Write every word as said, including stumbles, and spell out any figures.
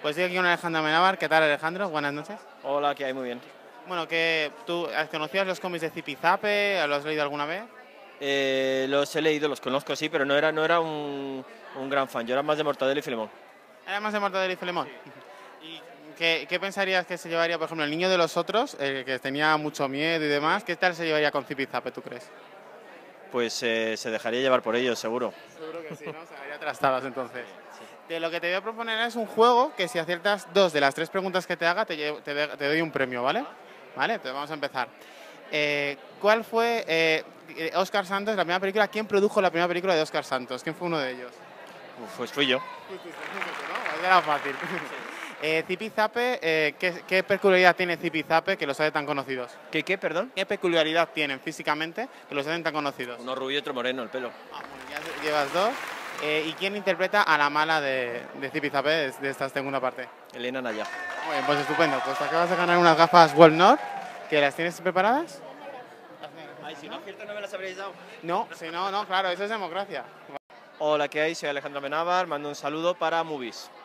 Pues estoy aquí con Alejandro Amenábar. ¿Qué tal, Alejandro? Buenas noches. Hola, ¿qué hay? Muy bien. Bueno, que ¿tú conocías los cómics de Zipizape? ¿Los has leído alguna vez? Eh, los he leído, los conozco, sí, pero no era, no era un, un gran fan. Yo era más de Mortadelo y Filemón. ¿Era más de Mortadelo y Filemón? ¿Y qué, qué pensarías que se llevaría, por ejemplo, el niño de los otros, el que tenía mucho miedo y demás? ¿Qué tal se llevaría con Zipizape, tú crees? Pues eh, se dejaría llevar por ellos, seguro. Seguro que sí, ¿no? Se haría trastadas entonces. De lo que te voy a proponer es un juego que si aciertas dos de las tres preguntas que te haga, te, lle- te, de- te doy un premio, ¿vale? Vale, entonces vamos a empezar. Eh, ¿Cuál fue eh, eh, Óscar Santos, la primera película? ¿Quién produjo la primera película de Óscar Santos? ¿Quién fue uno de ellos? Uf, pues fui yo. ¿No? Era fácil. Eh, Zipizape, eh, ¿qué, qué peculiaridad tiene Zipizape que los hace tan conocidos? ¿Qué, qué, perdón? ¿Qué peculiaridad tienen físicamente que los hacen tan conocidos? Uno rubio y otro moreno, el pelo. Ah, bueno, ya llevas dos. Eh, ¿Y quién interpreta a la mala de, de Zipizape de, de esta segunda parte? Elena Naya. Muy bien, pues estupendo. Pues te acabas de ganar unas gafas Walnut, que las tienes preparadas. Ay, si no acierto no me las habréis dado. No, si no, no, claro, eso es democracia. Hola, ¿qué hay? Soy Alejandro Amenábar, mando un saludo para Movies.